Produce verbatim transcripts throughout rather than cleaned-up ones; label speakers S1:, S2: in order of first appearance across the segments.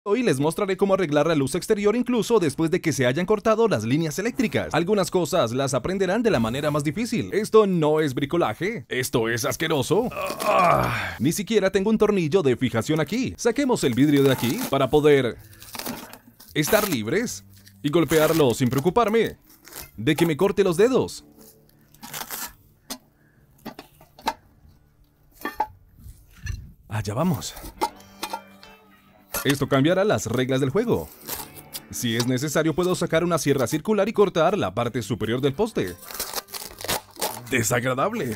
S1: Hoy les mostraré cómo arreglar la luz exterior incluso después de que se hayan cortado las líneas eléctricas. Algunas cosas las aprenderán de la manera más difícil. Esto no es bricolaje. Esto es asqueroso. Ah, ni siquiera tengo un tornillo de fijación aquí. Saquemos el vidrio de aquí para poder estar libres y golpearlo sin preocuparme de que me corte los dedos. Allá vamos. Esto cambiará las reglas del juego. Si es necesario, puedo sacar una sierra circular y cortar la parte superior del poste. Desagradable.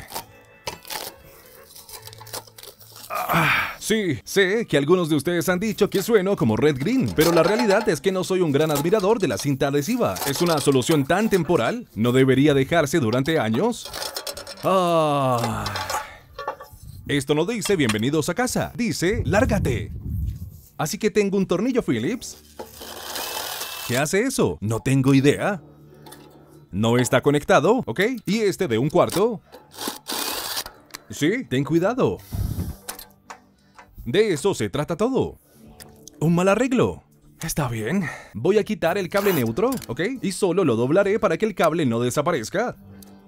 S1: Ah, sí, sé que algunos de ustedes han dicho que sueno como Red Green, pero la realidad es que no soy un gran admirador de la cinta adhesiva. Es una solución tan temporal. ¿No debería dejarse durante años? Ah. Esto no dice bienvenidos a casa, dice lárgate. Así que tengo un tornillo Phillips. ¿Qué hace eso? No tengo idea. No está conectado, ¿ok? Y este de un cuarto. Sí, ten cuidado. De eso se trata todo. Un mal arreglo. Está bien. Voy a quitar el cable neutro, ¿ok? Y solo lo doblaré para que el cable no desaparezca.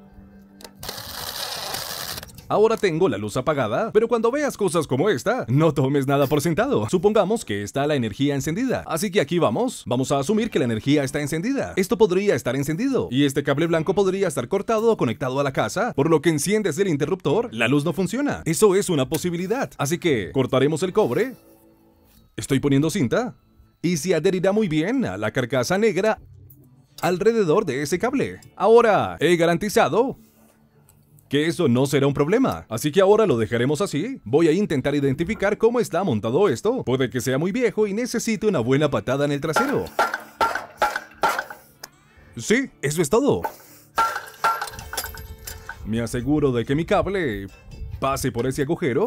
S1: Ahora tengo la luz apagada, pero cuando veas cosas como esta, no tomes nada por sentado. Supongamos que está la energía encendida. Así que aquí vamos. Vamos a asumir que la energía está encendida. Esto podría estar encendido. Y este cable blanco podría estar cortado o conectado a la casa. Por lo que enciendes el interruptor, la luz no funciona. Eso es una posibilidad. Así que cortaremos el cobre. Estoy poniendo cinta. Y se adherirá muy bien a la carcasa negra alrededor de ese cable. Ahora, he garantizado que eso no será un problema. Así que ahora lo dejaremos así. Voy a intentar identificar cómo está montado esto. Puede que sea muy viejo y necesite una buena patada en el trasero. Sí, eso es todo. Me aseguro de que mi cable pase por ese agujero.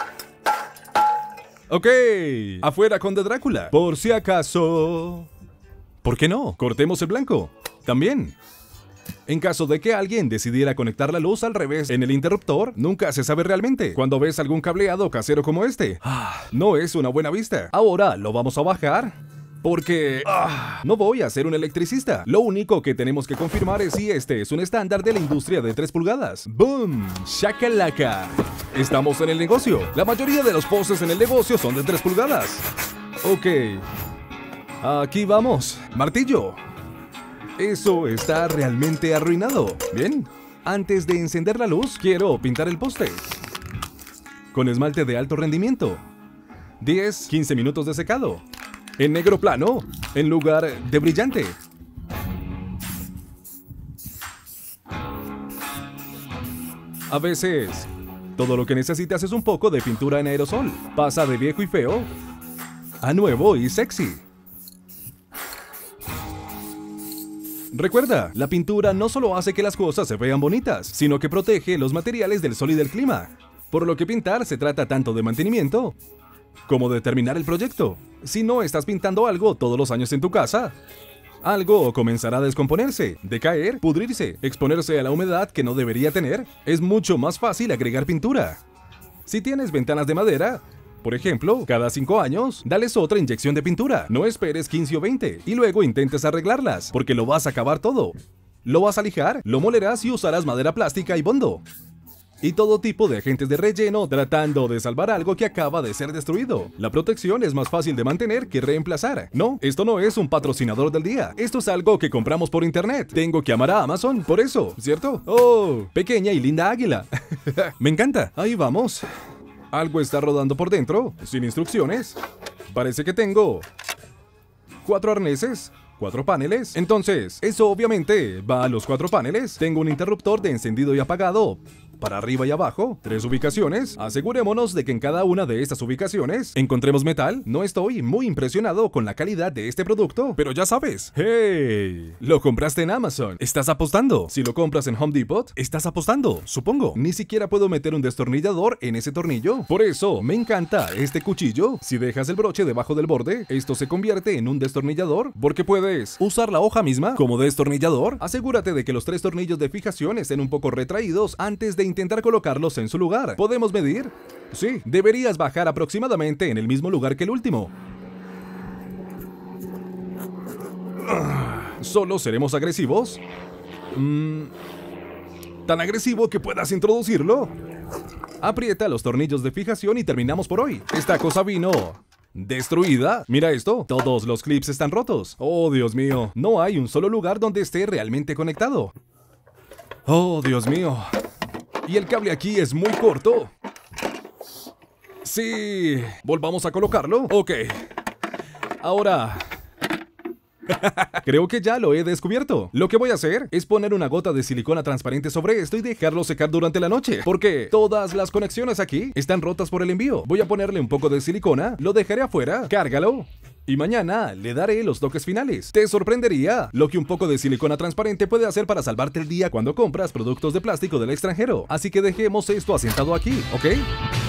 S1: Ok, afuera con The Drácula. Por si acaso. ¿Por qué no? Cortemos el blanco. También. En caso de que alguien decidiera conectar la luz al revés en el interruptor, nunca se sabe realmente. Cuando ves algún cableado casero como este, ah, no es una buena vista. Ahora lo vamos a bajar porque ah, no voy a ser un electricista. Lo único que tenemos que confirmar es si este es un estándar de la industria de tres pulgadas. ¡Boom! ¡Shakalaka! Estamos en el negocio. La mayoría de los postes en el negocio son de tres pulgadas. Ok. Aquí vamos. Martillo. Eso está realmente arruinado. Bien, antes de encender la luz, quiero pintar el poste con esmalte de alto rendimiento. diez a quince minutos de secado. En negro plano, en lugar de brillante. A veces, todo lo que necesitas es un poco de pintura en aerosol. Pasa de viejo y feo a nuevo y sexy. Recuerda, la pintura no solo hace que las cosas se vean bonitas, sino que protege los materiales del sol y del clima. Por lo que pintar se trata tanto de mantenimiento como de terminar el proyecto. Si no estás pintando algo todos los años en tu casa, algo comenzará a descomponerse, decaer, pudrirse, exponerse a la humedad que no debería tener. Es mucho más fácil agregar pintura. Si tienes ventanas de madera, por ejemplo, cada cinco años, dales otra inyección de pintura. No esperes quince o veinte y luego intentes arreglarlas, porque lo vas a acabar todo. Lo vas a lijar, lo molerás y usarás madera plástica y bondo. Y todo tipo de agentes de relleno tratando de salvar algo que acaba de ser destruido. La protección es más fácil de mantener que reemplazar. No, esto no es un patrocinador del día. Esto es algo que compramos por internet. Tengo que amar a Amazon por eso, ¿cierto? Oh, pequeña y linda águila. Me encanta. Ahí vamos. Algo está rodando por dentro, sin instrucciones. Parece que tengo cuatro arneses, cuatro paneles. Entonces, eso obviamente va a los cuatro paneles. Tengo un interruptor de encendido y apagado para arriba y abajo, tres ubicaciones. Asegurémonos de que en cada una de estas ubicaciones encontremos metal. No estoy muy impresionado con la calidad de este producto, pero ya sabes. ¡Hey! Lo compraste en Amazon. ¿Estás apostando? Si lo compras en Home Depot, estás apostando, supongo. Ni siquiera puedo meter un destornillador en ese tornillo. Por eso, me encanta este cuchillo. Si dejas el broche debajo del borde, esto se convierte en un destornillador, porque puedes usar la hoja misma como destornillador. Asegúrate de que los tres tornillos de fijación estén un poco retraídos antes de intentar colocarlos en su lugar. ¿Podemos medir? Sí, deberías bajar aproximadamente en el mismo lugar que el último. ¿Solo seremos agresivos? Mm, ¿Tan agresivo que puedas introducirlo? Aprieta los tornillos de fijación y terminamos por hoy. Esta cosa vino destruida. Mira esto, todos los clips están rotos. Oh, Dios mío, no hay un solo lugar donde esté realmente conectado. Oh, Dios mío. Y el cable aquí es muy corto. Sí, volvamos a colocarlo. Ok. Ahora... creo que ya lo he descubierto. Lo que voy a hacer es poner una gota de silicona transparente sobre esto y dejarlo secar durante la noche, porque todas las conexiones aquí están rotas por el envío. Voy a ponerle un poco de silicona, lo dejaré afuera, cárgalo y mañana le daré los toques finales. Te sorprendería lo que un poco de silicona transparente puede hacer para salvarte el día cuando compras productos de plástico del extranjero. Así que dejemos esto asentado aquí, ¿ok?